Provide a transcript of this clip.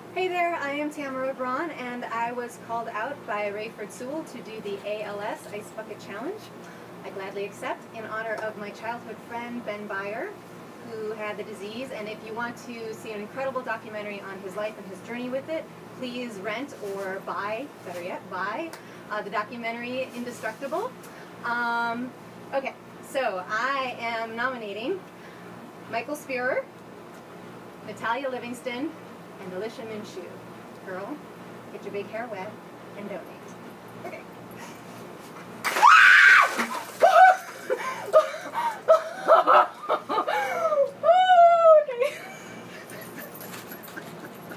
Hey there, I am Tamara Braun, and I was called out by Rayford Sewell to do the ALS Ice Bucket Challenge. I gladly accept in honor of my childhood friend Ben Byer, who had the disease. And if you want to see an incredible documentary on his life and his journey with it, please rent or buy, better yet, buy the documentary Indestructible. Okay, so I am nominating Michael Spearer, Natalia Livingston, and Alicia Minshew. Girl, get your big hair wet.